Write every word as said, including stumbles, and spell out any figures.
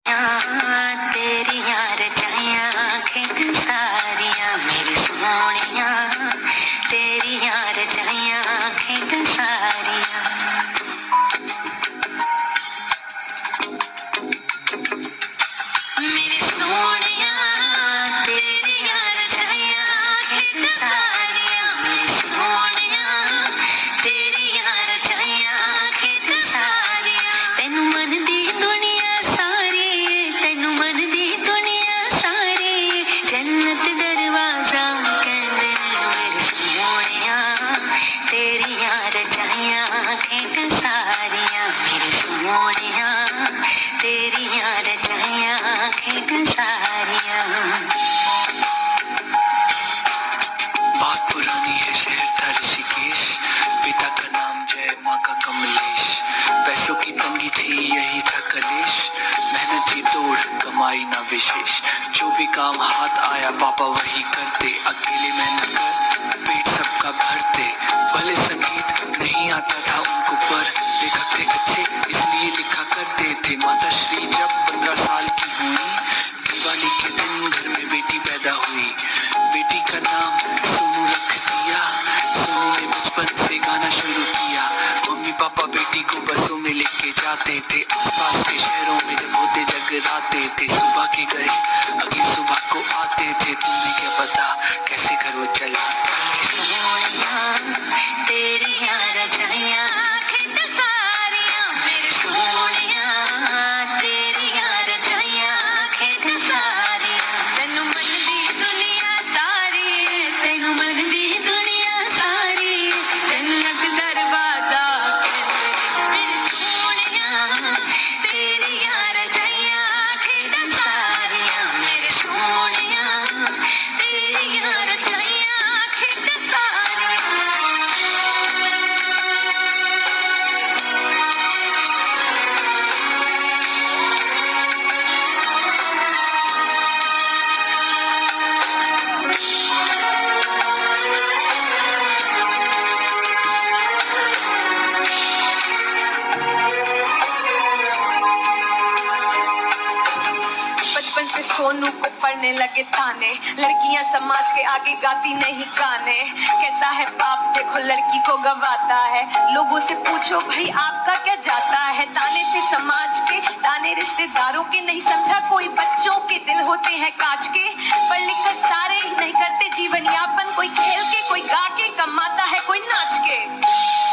तेरी यार जाया खेत सारियां मेरी सोनिया, तेरी यार जाया खेत सारियां। मेरी सोनिया तेरी यार जाया खेत सारियां, मेरी सोनिया तेरी यार जाया खेत सारियां। तेनू मन दी दुनिया सारी, तेनू मन दी दुनिया सारी जन्नत दरवाजा कहंदे मेरे सोनिया, तेरी यार जाया खेत सारियां मेरे सोनिया, तेरी यार जाया खेत सारियां। बात पुरानी है, शहर था ऋषिकेश, पिता का नाम जय, माँ का कमलेश। पैसों की तंगी थी यही था कलेश, मेहनत ही तोड़ कमाई ना विशेष। जो भी काम हाथ आया पापा वही करते, अकेले मेहनत कर पेट सबका भरते। भले संगीत नहीं आता था उनको पर लेखक थे अच्छे इसलिए लिखा करते थे। माता श्री जब पंद्रह साल की हुई, दिवाली के दिन घर में बेटी पैदा हुई। बेटी का नाम सोनू रख दिया, सोनू ने बचपन से गाना शुरू किया। मम्मी पापा बेटी को बसों में लेके जाते थे, आसपास के शहरों में जब होते जगराते थे। सुबह के गए अगली सुबह को आते थे, तुम्हें क्या पता कैसे घर वो चलाते। तेरी यार जाया खेत सारियां मेरे सोनिया, तेरी यार जाया खेत सारियां। तेनू मन दी दुनिया सारी, तेनू मन दी दुनिया सारी जन्नत दरवाजा कहंदे मेरे सोनिया, तेरी यार जाया खेत सारियां मेरे सोनिया, तेरी यार जाया खेत सारियां। बचपन से सोनू को पढ़ने लगे ताने, लड़कियां समाज के आगे गाती नहीं गाने। कैसा है पाप देखो लड़की को गवाता है, लोगों से पूछो भाई आपका क्या जाता है। ताने थे समाज के, ताने रिश्तेदारों के, नहीं समझा कोई बच्चों के दिल होते हैं कांच के। पढ़ लिख कर सारे ही नहीं करते जीवन यापन, कोई खेल के कोई गा के कमाता है कोई नाच के।